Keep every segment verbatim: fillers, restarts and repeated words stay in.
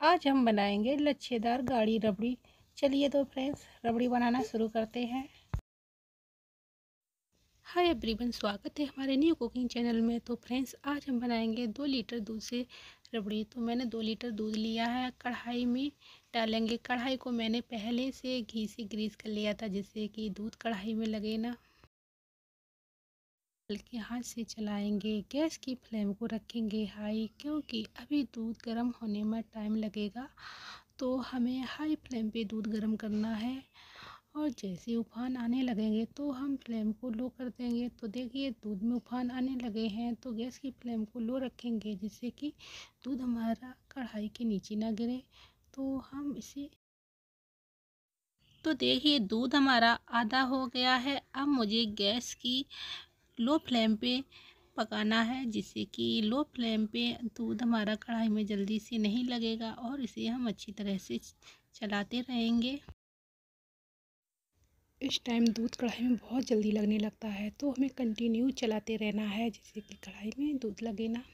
आज हम बनाएंगे लच्छेदार गाढ़ी रबड़ी। चलिए तो फ्रेंड्स रबड़ी बनाना शुरू करते हैं। हाय एवरीवन, स्वागत है हमारे न्यू कुकिंग चैनल में। तो फ्रेंड्स आज हम बनाएंगे दो लीटर दूध से रबड़ी। तो मैंने दो लीटर दूध लिया है, कढ़ाई में डालेंगे। कढ़ाई को मैंने पहले से घी से ग्रीस कर लिया था, जिससे कि दूध कढ़ाई में लगे ना। हल्के हाथ से चलाएंगे। गैस की फ्लेम को रखेंगे हाई, क्योंकि अभी दूध गर्म होने में टाइम लगेगा। तो हमें हाई फ्लेम पे दूध गर्म करना है, और जैसे उफान आने लगेंगे तो हम फ्लेम को लो कर देंगे। तो देखिए दूध में उफान आने लगे हैं, तो गैस की फ्लेम को लो रखेंगे, जिससे कि दूध हमारा कढ़ाई के नीचे ना गिरे। तो हम इसे तो देखिए दूध हमारा आधा हो गया है। अब मुझे गैस की लो फ्लेम पे पकाना है, जिससे कि लो फ्लेम पे दूध हमारा कढ़ाई में जल्दी से नहीं लगेगा, और इसे हम अच्छी तरह से चलाते रहेंगे। इस टाइम दूध कढ़ाई में बहुत जल्दी लगने लगता है, तो हमें कंटिन्यू चलाते रहना है, जिससे कि कढ़ाई में दूध लगे ना।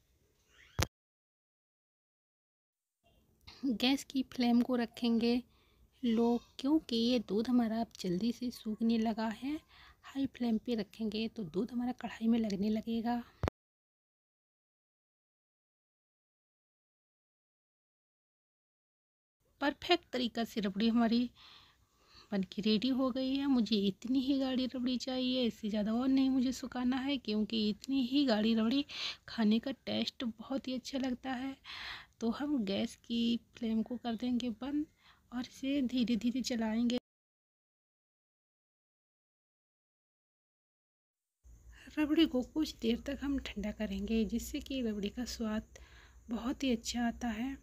गैस की फ्लेम को रखेंगे लो, क्योंकि ये दूध हमारा अब जल्दी से सूखने लगा है। हाई फ्लेम पे रखेंगे तो दूध हमारा कढ़ाई में लगने लगेगा। परफेक्ट तरीक़ा से रबड़ी हमारी बनके रेडी हो गई है। मुझे इतनी ही गाढ़ी रबड़ी चाहिए, इससे ज़्यादा और नहीं मुझे सुखाना है, क्योंकि इतनी ही गाढ़ी रबड़ी खाने का टेस्ट बहुत ही अच्छा लगता है। तो हम गैस की फ्लेम को कर देंगे बंद, और इसे धीरे धीरे चलाएंगे। रबड़ी को कुछ देर तक हम ठंडा करेंगे, जिससे कि रबड़ी का स्वाद बहुत ही अच्छा आता है।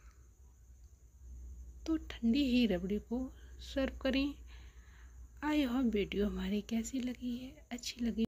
तो ठंडी ही रबड़ी को सर्व करें। आई होप वीडियो हमारी कैसी लगी है, अच्छी लगी